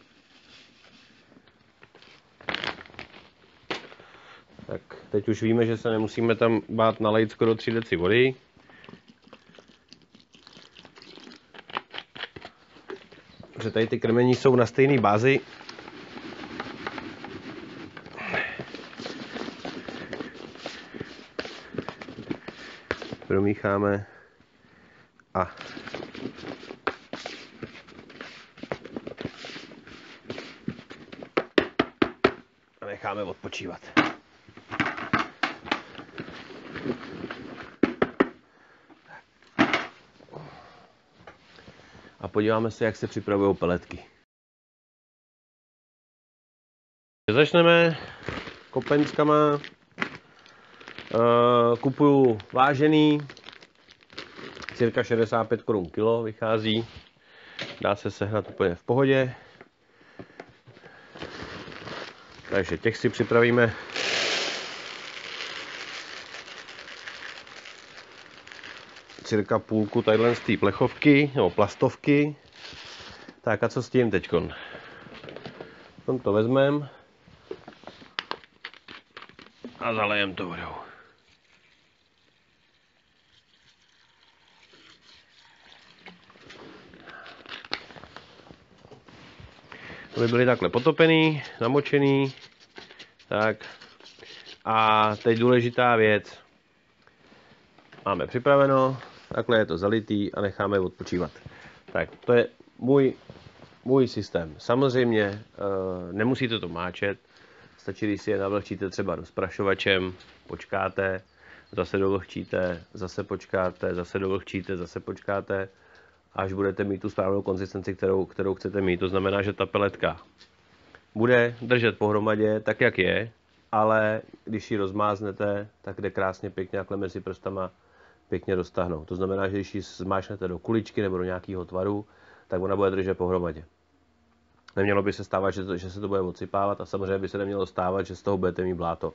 Tak teď už víme, že se nemusíme tam bát nalejt skoro tři deci vody. Protože tady ty krmení jsou na stejné bázi. Promícháme a necháme odpočívat. A podíváme se, jak se připravují peletky. Začneme kopeňskama. Kupuju vážený, cirka šedesát pět korun kilo vychází. Dá se sehnat úplně v pohodě. Takže těch si připravíme cirka půlku tadyhle z té plechovky nebo plastovky. Tak a co s tím teďkon? Tom to vezmeme a zalejem to vodou. Aby byly takhle potopený, namočený. Tak. A teď důležitá věc. Máme připraveno, takhle je to zalitý a necháme odpočívat. Tak, to je můj, můj systém. Samozřejmě e, nemusíte to máčet, stačí, když si je navlhčíte třeba rozprašovačem, počkáte, zase dovlhčíte, zase počkáte, zase dovlhčíte, zase počkáte, až budete mít tu správnou konzistenci, kterou, kterou chcete mít. To znamená, že ta peletka bude držet pohromadě tak, jak je, ale když ji rozmáznete, tak jde krásně pěkně takhle mezi prstama pěkně roztáhnout. To znamená, že když ji zmášnete do kuličky nebo do nějakého tvaru, tak ona bude držet pohromadě. Nemělo by se stávat, že, to, že se to bude odsypávat a samozřejmě by se nemělo stávat, že z toho budete mít bláto.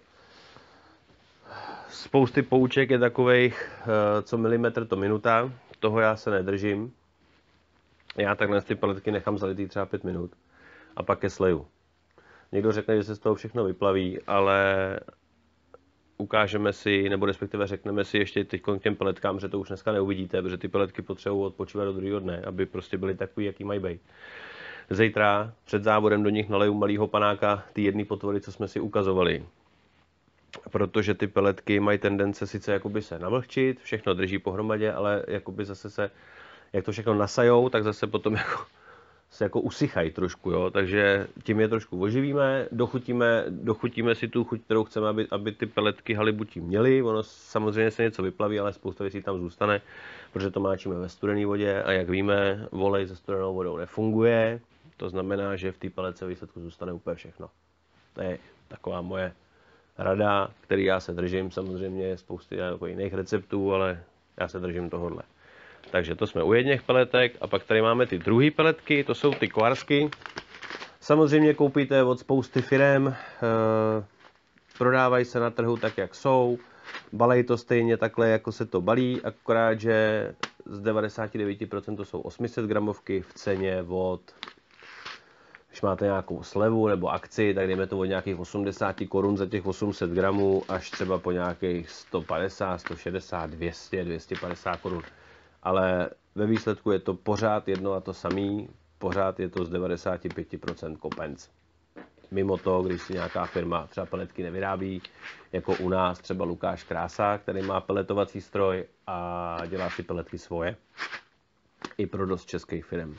Spousty pouček je takových, co milimetr to minuta, toho já se nedržím. Já takhle ty peletky nechám zalitý třeba pět minut a pak je sleju. Někdo řekne, že se z toho všechno vyplaví, ale ukážeme si, nebo respektive řekneme si ještě teď k těm peletkám, že to už dneska neuvidíte, protože ty peletky potřebují odpočívat do druhého dne, aby prostě byly takový, jaký mají být. Zítra před závodem do nich naleju malýho panáka ty jedné potvory, co jsme si ukazovali. Protože ty peletky mají tendence sice jakoby se navlhčit, všechno drží pohromadě, ale jakoby zase se, jak to všechno nasajou, tak zase potom jako se jako usychají trošku, jo? Takže tím je trošku oživíme, dochutíme, dochutíme si tu chuť, kterou chceme, aby, aby ty peletky halibutí měly. Ono samozřejmě se něco vyplaví, ale spousta věcí tam zůstane, protože to máčíme ve studené vodě a jak víme, volej se studenou vodou nefunguje. To znamená, že v té peletce výsledku zůstane úplně všechno. To je taková moje rada, který já se držím. Samozřejmě je spousty jako jiných receptů, ale já se držím tohohle. Takže to jsme u jedněch peletek a pak tady máme ty druhé peletky, to jsou ty kvarsky. Samozřejmě koupíte od spousty firem, e, prodávají se na trhu tak, jak jsou, balej to stejně takhle, jako se to balí, akorát, že z devadesát devět procent to jsou osm set gramovky v ceně od, když máte nějakou slevu nebo akci, tak dejme to od nějakých osmdesát korun za těch osm set gramů, až třeba po nějakých sto padesát, sto šedesát, dvě stě, dvě stě padesát korun. Ale ve výsledku je to pořád jedno a to samý, pořád je to z devadesát pět procent kopenc. Mimo to, když si nějaká firma třeba peletky nevyrábí, jako u nás třeba Lukáš Krása, který má peletovací stroj a dělá si peletky svoje, i pro dost českých firm.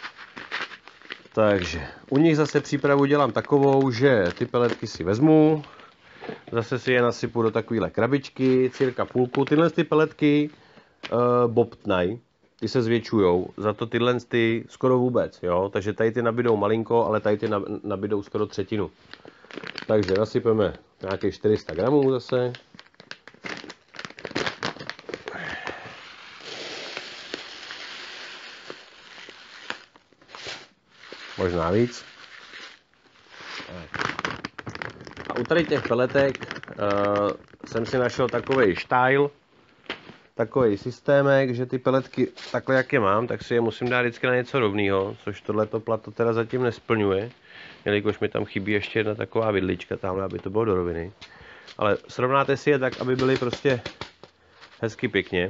Takže u nich zase přípravu dělám takovou, že ty peletky si vezmu, zase si je nasypu do takovéhle krabičky, cirka půlku. Tyhle ty peletky Uh, bobtnaj, ty se zvětšujou, za to tyhle ty skoro vůbec, jo, takže tady ty nabídou malinko, ale tady ty nabídou skoro třetinu. Takže nasypeme nějakých čtyři sta gramů zase. Možná víc. A u tady těch peletek uh, jsem si našel takovej štajl, takový systémek, že ty peletky takhle jak je mám, tak si je musím dát vždycky na něco rovného, což tohleto plato teda zatím nesplňuje, jelikož mi tam chybí ještě jedna taková vidlička tamhle, aby to bylo do roviny. Ale srovnáte si je tak, aby byly prostě hezky pěkně.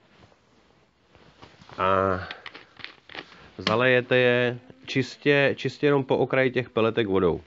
A zalejete je čistě, čistě jenom po okraji těch peletek vodou.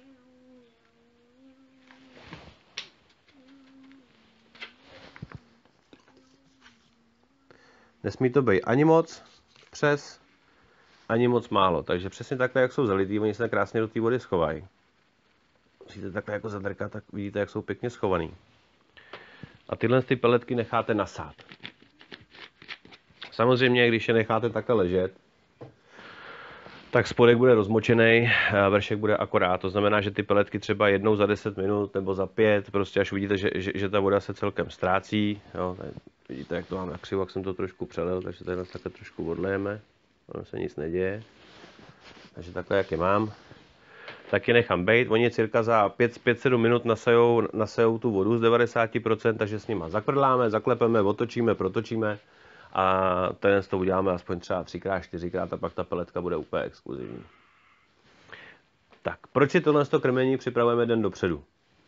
Nesmí to být ani moc přes, ani moc málo. Takže přesně takhle, jak jsou zalitý, oni se krásně do té vody schovají. Musíte takhle jako zadrkat, tak vidíte, jak jsou pěkně schovaný. A tyhle ty peletky necháte nasát. Samozřejmě, když je necháte takhle ležet, tak spodek bude rozmočený, vršek bude akorát. To znamená, že ty peletky třeba jednou za deset minut nebo za pět, prostě až uvidíte, že, že, že ta voda se celkem ztrácí. Jo, tady vidíte, jak to mám na křivu, jak jsem to trošku přelil, takže tady takhle trošku odlejeme. Ono se nic neděje. Takže takhle, jak je mám, tak je nechám bejt. Oni cirka za pět sedm minut nasajou, nasajou tu vodu z devadesát procent, takže s nima zakrdláme, zaklepeme, otočíme, protočíme. A ten to uděláme aspoň třeba třikrát, čtyřikrát a pak ta peletka bude úplně exkluzivní. Tak, proč si tohle krmení připravujeme den dopředu?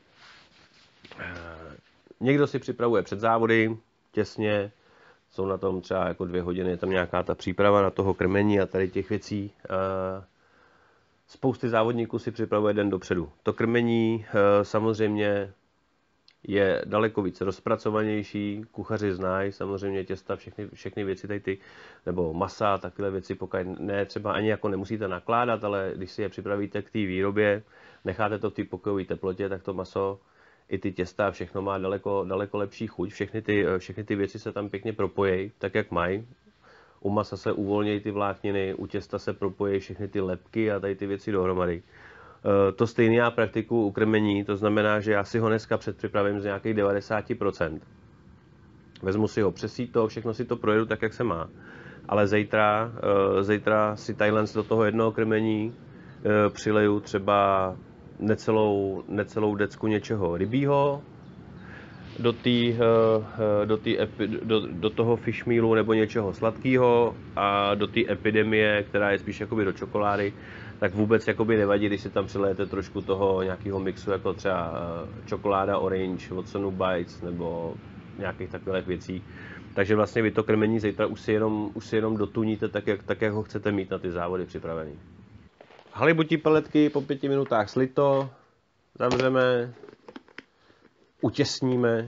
Někdo si připravuje před závody, těsně, jsou na tom třeba jako dvě hodiny, je tam nějaká ta příprava na toho krmení a tady těch věcí. Spousty závodníků si připravuje den dopředu. To krmení samozřejmě je daleko víc rozpracovanější, kuchaři znají samozřejmě těsta, všechny, všechny věci tady ty, nebo masa, takové věci, pokud ne, třeba ani jako nemusíte nakládat, ale když si je připravíte k té výrobě, necháte to v té pokojové teplotě, tak to maso, i ty těsta, všechno má daleko, daleko lepší chuť, všechny ty, všechny ty věci se tam pěkně propojí, tak jak mají. U masa se uvolnějí ty vlákniny, u těsta se propojí všechny ty lepky a tady ty věci dohromady. To stejné já praktikuju u krmení, to znamená, že já si ho dneska předpřipravím z nějakých devadesát procent. Vezmu si ho přes to, všechno si to projedu tak, jak se má. Ale zítra, zítra si Thailand do toho jednoho krmení přileju třeba necelou, necelou decku něčeho rybího, do, tý, do, tý epi, do, do toho fish mealu nebo něčeho sladkého a do té epidemie, která je spíš jakoby do čokolády, tak vůbec jakoby nevadí, když si tam přilejete trošku toho nějakého mixu, jako třeba čokoláda orange od Sonu Bites nebo nějakých takových věcí. Takže vlastně vy to krmení zítra už si jenom, už si jenom dotuníte tak jak, tak, jak ho chcete mít na ty závody připravený. Halibutí peletky po pěti minutách slito, zavřeme, utěsníme,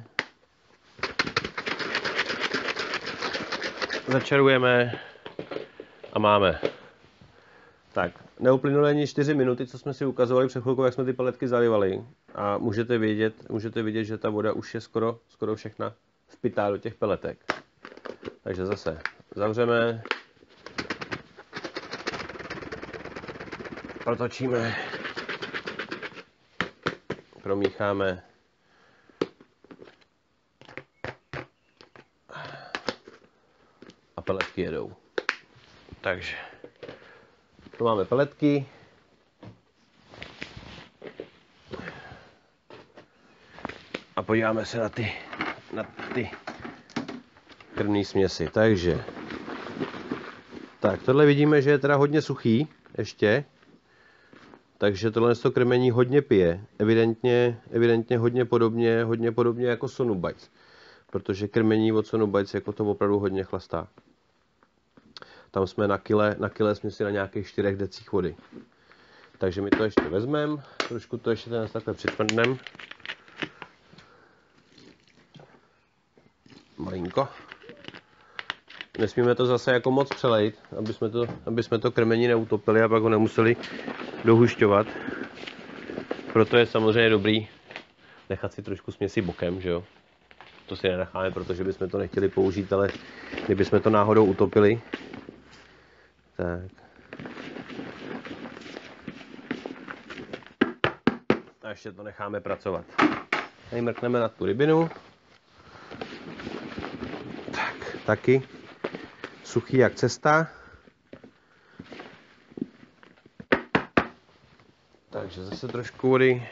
začarujeme a máme. Tak, neuplynuly ani čtyři minuty, co jsme si ukazovali před chvilkou, jak jsme ty peletky zalivali. A můžete vidět, můžete vidět, že ta voda už je skoro, skoro všechna vpytá do těch peletek. Takže zase zavřeme, protočíme, promícháme a peletky jedou. Takže tu máme peletky. A podíváme se na ty, na ty krmné směsi. Takže, tak tohle vidíme, že je teda hodně suchý ještě. Takže tohle to krmení hodně pije. Evidentně, evidentně hodně podobně, hodně podobně jako Sonu Bites. Protože krmení od Sonu Bites jako to opravdu hodně chlastá. Tam jsme na kile, na kile směsi na nějakých čtyřech decích vody. Takže my to ještě vezmeme, trošku to ještě ten takhle přicmrdneme. Malinko. Nesmíme to zase jako moc přelejt, aby jsme to, aby jsme to krmení neutopili a pak ho nemuseli dohušťovat. Proto je samozřejmě dobrý nechat si trošku směsi bokem, že jo. To si nenecháme, protože bychom to nechtěli použít, ale kdybychom to náhodou utopili. Tak. A ještě to necháme pracovat. Tady mrkneme na tu rybinu. Tak, taky. Suchý jak cesta. Takže zase trošku vody.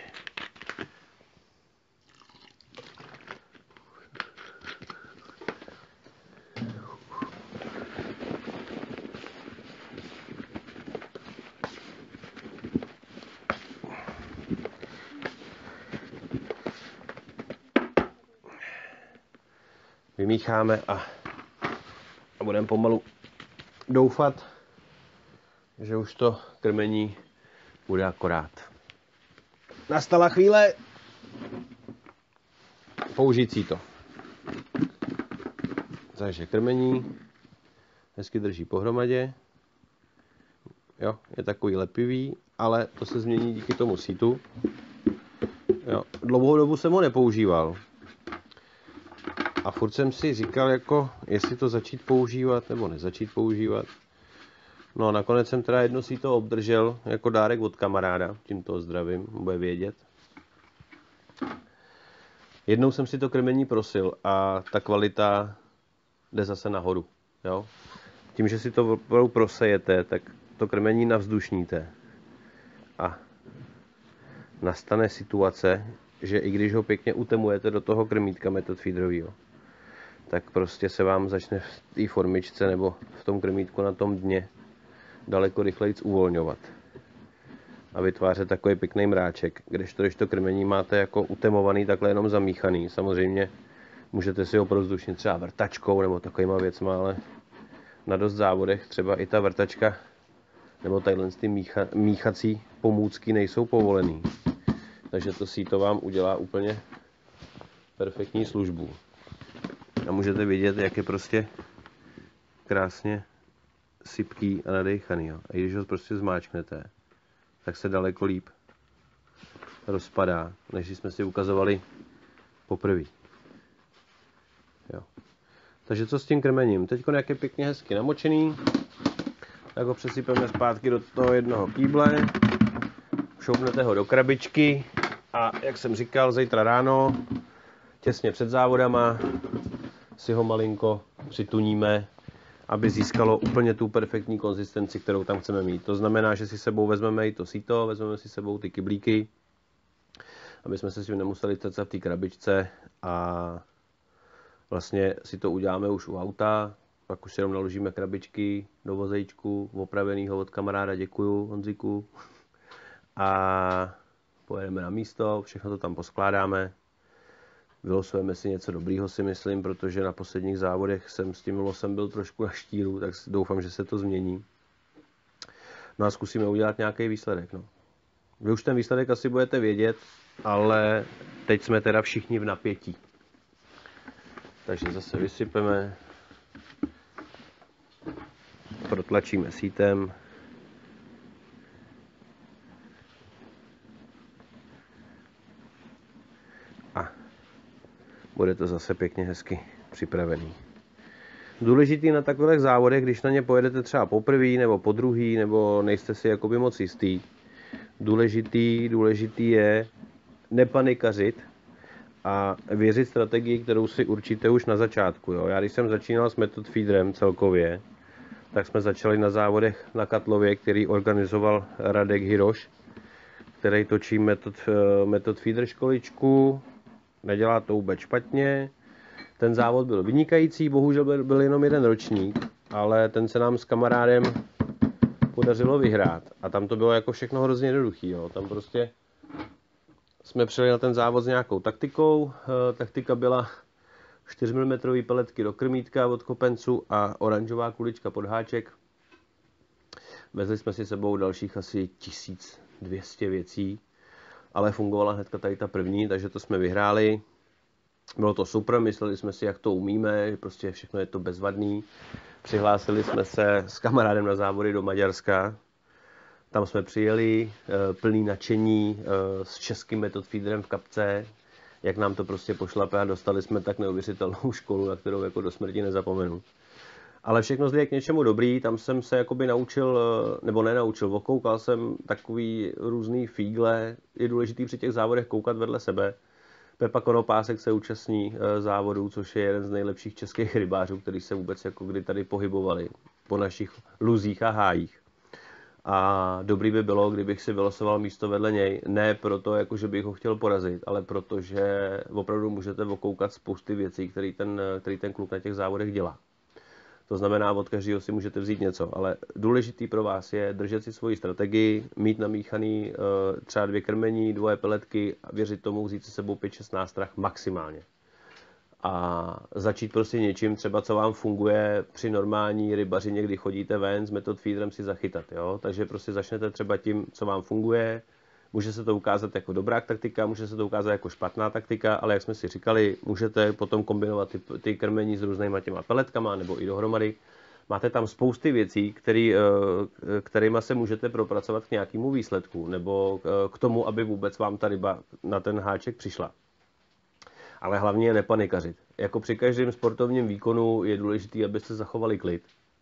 Vymícháme a, a budeme pomalu doufat, že už to krmení bude akorát. Nastala chvíle použít si to. Takže krmení hezky drží pohromadě. Jo, je takový lepivý, ale to se změní díky tomu sítu. Jo, dlouhou dobu jsem ho nepoužíval. A furt jsem si říkal, jako, jestli to začít používat nebo nezačít používat. No a nakonec jsem teda jedno si to obdržel jako dárek od kamaráda, tímto zdravím, bude vědět. Jednou jsem si to krmení prosil a ta kvalita jde zase nahoru. Jo? Tím, že si to opravdu prosejete, tak to krmení navzdušníte. A nastane situace, že i když ho pěkně utemujete do toho krmítka metod feederového, tak prostě se vám začne v té formičce nebo v tom krmítku na tom dně daleko rychleji uvolňovat a vytvářet takový pěkný mráček, kdežto když to krmení máte jako utemovaný, takhle jenom zamíchaný. Samozřejmě můžete si ho prozdušnit třeba vrtačkou nebo takovýma věcma, ale na dost závodech třeba i ta vrtačka nebo tadyhle ty mícha, míchací pomůcky nejsou povolený. Takže to síto vám udělá úplně perfektní službu. A můžete vidět, jak je prostě krásně sypký a nadejchaný. Jo. A když ho prostě zmáčknete, tak se daleko líp rozpadá, než jsme si ukazovali poprvé. Jo. Takže co s tím krmením? Teď, jak je pěkně hezky namočený, tak ho přesypeme zpátky do toho jednoho kýble, šoupnete ho do krabičky a jak jsem říkal, zítra ráno, těsně před závodama, si ho malinko přituníme, aby získalo úplně tu perfektní konzistenci, kterou tam chceme mít. To znamená, že si sebou vezmeme i to síto, vezmeme si sebou ty kyblíky, aby jsme se s tím nemuseli cecat v té krabičce a vlastně si to uděláme už u auta, pak už si jenom naložíme krabičky do vozejčku, opravenýho od kamaráda, děkuju Honziku, a pojedeme na místo, všechno to tam poskládáme, vylosujeme si něco dobrýho, si myslím, protože na posledních závodech jsem s tím losem byl trošku na štíru, tak doufám, že se to změní. No a zkusíme udělat nějaký výsledek. No. Vy už ten výsledek asi budete vědět, ale teď jsme teda všichni v napětí. Takže zase vysypeme, protlačíme sítem. A bude to zase pěkně hezky připravený. Důležitý na takových závodech, když na ně pojedete třeba poprvé nebo po druhý, nebo nejste si jakoby moc jistý, důležitý, důležitý je nepanikařit a věřit strategii, kterou si určíte už na začátku. Jo. Já když jsem začínal s Method Feederem celkově, tak jsme začali na závodech na Katlově, který organizoval Radek Hiroš, který točí Method, Method Feeder školičku. Nedělá to vůbec špatně. Ten závod byl vynikající, bohužel byl, byl jenom jeden ročník, ale ten se nám s kamarádem podařilo vyhrát. A tam to bylo jako všechno hrozně jednoduchý. Jo. Tam prostě jsme přijeli na ten závod s nějakou taktikou. E, taktika byla čtyři milimetrové peletky do krmítka od kopencu a oranžová kulička pod háček. Vezli jsme si sebou dalších asi tisíc dvě stě věcí, ale fungovala hnedka tady ta první, takže to jsme vyhráli. Bylo to super, mysleli jsme si, jak to umíme, že prostě všechno je to bezvadný. Přihlásili jsme se s kamarádem na závody do Maďarska. Tam jsme přijeli plný nadšení s českým Method Feederem v kapce. Jak nám to prostě pošlape a dostali jsme tak neuvěřitelnou školu, na kterou jako do smrti nezapomenu. Ale všechno zde je k něčemu dobrý, tam jsem se jakoby naučil, nebo nenaučil, okoukal jsem takový různý fígle. Je důležitý při těch závodech koukat vedle sebe. Pepa Konopásek se účastní závodů, což je jeden z nejlepších českých rybářů, kteří se vůbec jako kdy tady pohybovali po našich luzích a hájích. A dobrý by bylo, kdybych si vylosoval místo vedle něj. Ne proto, jako že bych ho chtěl porazit, ale protože opravdu můžete okoukat spousty věcí, který ten, který ten kluk na těch závodech dělá. To znamená, od každého si můžete vzít něco, ale důležitý pro vás je držet si svoji strategii, mít namíchaný třeba dvě krmení, dvoje peletky a věřit tomu, vzít si sebou pět šest nástrah maximálně. A začít prostě něčím, třeba co vám funguje při normální rybařině, kdy chodíte ven s Method Feederem si zachytat. Jo? Takže prostě začnete třeba tím, co vám funguje. Může se to ukázat jako dobrá taktika, může se to ukázat jako špatná taktika, ale jak jsme si říkali, můžete potom kombinovat ty, ty krmení s různýma těma peletkama nebo i dohromady. Máte tam spousty věcí, který, kterýma se můžete propracovat k nějakému výsledku nebo k tomu, aby vůbec vám ta ryba na ten háček přišla. Ale hlavně je nepanikařit. Jako při každém sportovním výkonu je důležité, abyste zachovali klid.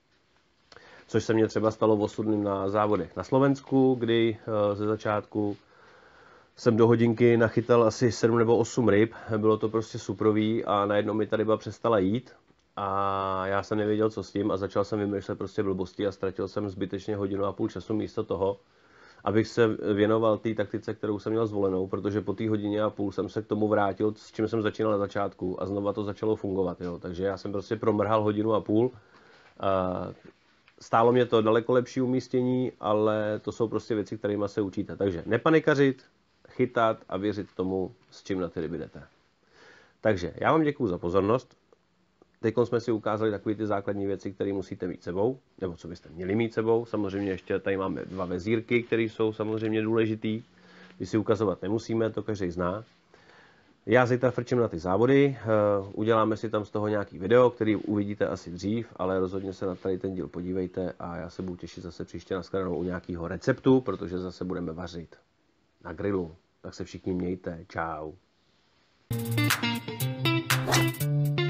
Což se mně třeba stalo osudným na závodech na Slovensku, kdy ze začátku jsem do hodinky nachytal asi sedm nebo osm ryb. Bylo to prostě suprový a najednou mi ta ryba přestala jít. A já jsem nevěděl, co s tím a začal jsem vymýšlet prostě blbosti a ztratil jsem zbytečně hodinu a půl času místo toho, abych se věnoval té taktice, kterou jsem měl zvolenou, protože po té hodině a půl jsem se k tomu vrátil, s čím jsem začínal na začátku a znova to začalo fungovat. Jo. Takže já jsem prostě promrhal hodinu a půl. Stálo mě to daleko lepší umístění, ale to jsou prostě věci, kterými se učíte. Takže nepanikařit, chytat a věřit tomu, s čím na ty ryby jdete. Takže já vám děkuju za pozornost. Teď jsme si ukázali takové ty základní věci, které musíte mít sebou, nebo co byste měli mít sebou. Samozřejmě ještě tady máme dva vezírky, které jsou samozřejmě důležitý. Když si ukazovat nemusíme, to každý zná. Já zítra frčím na ty závody, uděláme si tam z toho nějaký video, který uvidíte asi dřív, ale rozhodně se na tady ten díl podívejte a já se budu těšit zase příště na shledanou u nějakého receptu, protože zase budeme vařit na grilu. Tak se všichni mějte. Čau.